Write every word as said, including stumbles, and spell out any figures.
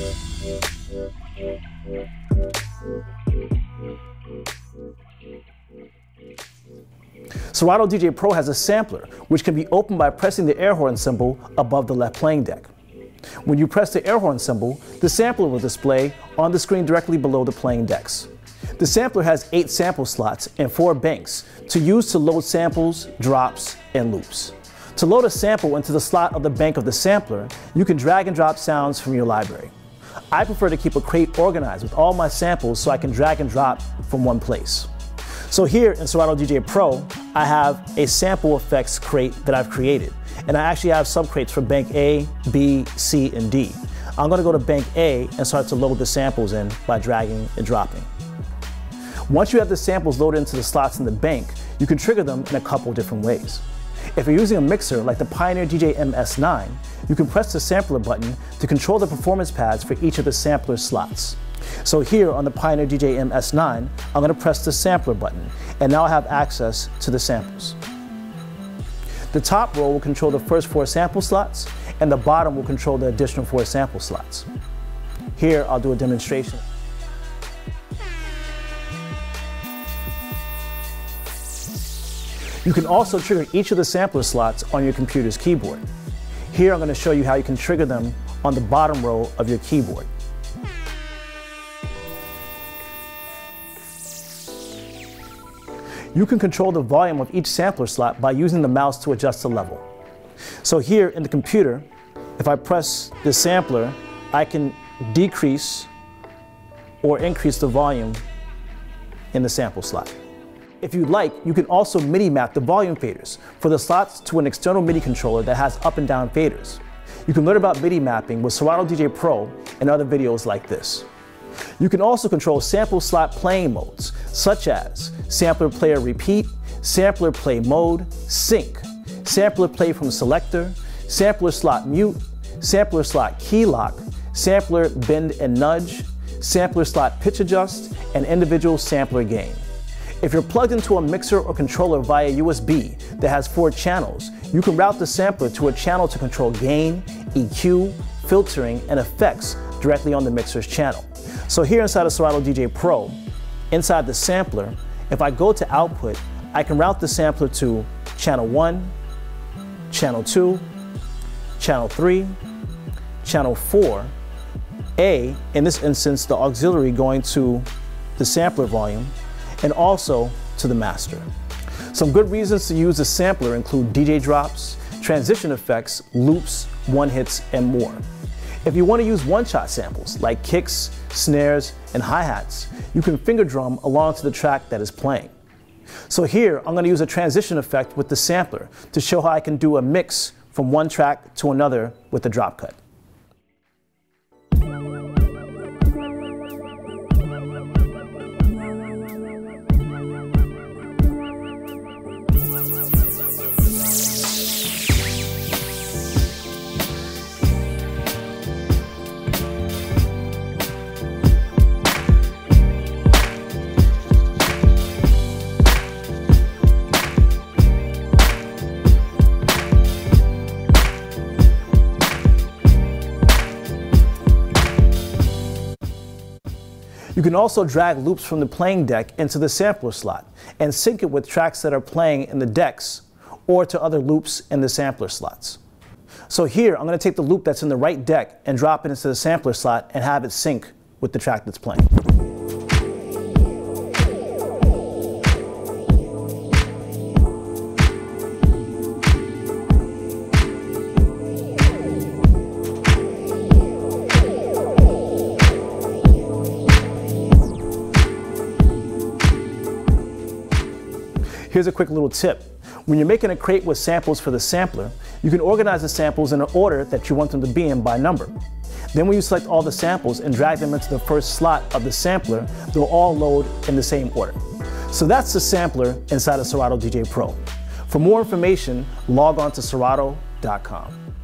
Serato D J Pro has a sampler, which can be opened by pressing the air horn symbol above the left playing deck. When you press the air horn symbol, the sampler will display on the screen directly below the playing decks. The sampler has eight sample slots and four banks to use to load samples, drops, and loops. To load a sample into the slot of the bank of the sampler, you can drag and drop sounds from your library. I prefer to keep a crate organized with all my samples so I can drag and drop from one place. So here in Serato D J Pro, I have a sample effects crate that I've created. And I actually have subcrates for bank A, B, C, and D. I'm going to go to bank A and start to load the samples in by dragging and dropping. Once you have the samples loaded into the slots in the bank, you can trigger them in a couple different ways. If you're using a mixer like the Pioneer D J M S nine, you can press the sampler button to control the performance pads for each of the sampler slots. So here on the Pioneer D J M S nine, I'm going to press the sampler button, and now I have access to the samples. The top row will control the first four sample slots, and the bottom will control the additional four sample slots. Here, I'll do a demonstration. You can also trigger each of the sampler slots on your computer's keyboard. Here, I'm going to show you how you can trigger them on the bottom row of your keyboard. You can control the volume of each sampler slot by using the mouse to adjust the level. So here in the computer, if I press the sampler, I can decrease or increase the volume in the sample slot. If you'd like, you can also MIDI map the volume faders for the slots to an external MIDI controller that has up and down faders. You can learn about MIDI mapping with Serato D J Pro and other videos like this. You can also control sample slot playing modes, such as sampler player repeat, sampler play mode, sync, sampler play from selector, sampler slot mute, sampler slot key lock, sampler bend and nudge, sampler slot pitch adjust, and individual sampler gain. If you're plugged into a mixer or controller via U S B that has four channels, you can route the sampler to a channel to control gain, E Q, filtering, and effects directly on the mixer's channel. So here inside of Serato D J Pro, inside the sampler, if I go to output, I can route the sampler to channel one, channel two, channel three, channel four, A, in this instance, the auxiliary going to the sampler volume, and also to the master. Some good reasons to use the sampler include D J drops, transition effects, loops, one-hits, and more. If you want to use one-shot samples like kicks, snares, and hi-hats, you can finger drum along to the track that is playing. So here, I'm going to use a transition effect with the sampler to show how I can do a mix from one track to another with the drop cut. You can also drag loops from the playing deck into the sampler slot and sync it with tracks that are playing in the decks or to other loops in the sampler slots. So here, I'm going to take the loop that's in the right deck and drop it into the sampler slot and have it sync with the track that's playing. Here's a quick little tip. When you're making a crate with samples for the sampler, you can organize the samples in an order that you want them to be in by number. Then when you select all the samples and drag them into the first slot of the sampler, they'll all load in the same order. So that's the sampler inside of Serato D J Pro. For more information, log on to Serato dot com.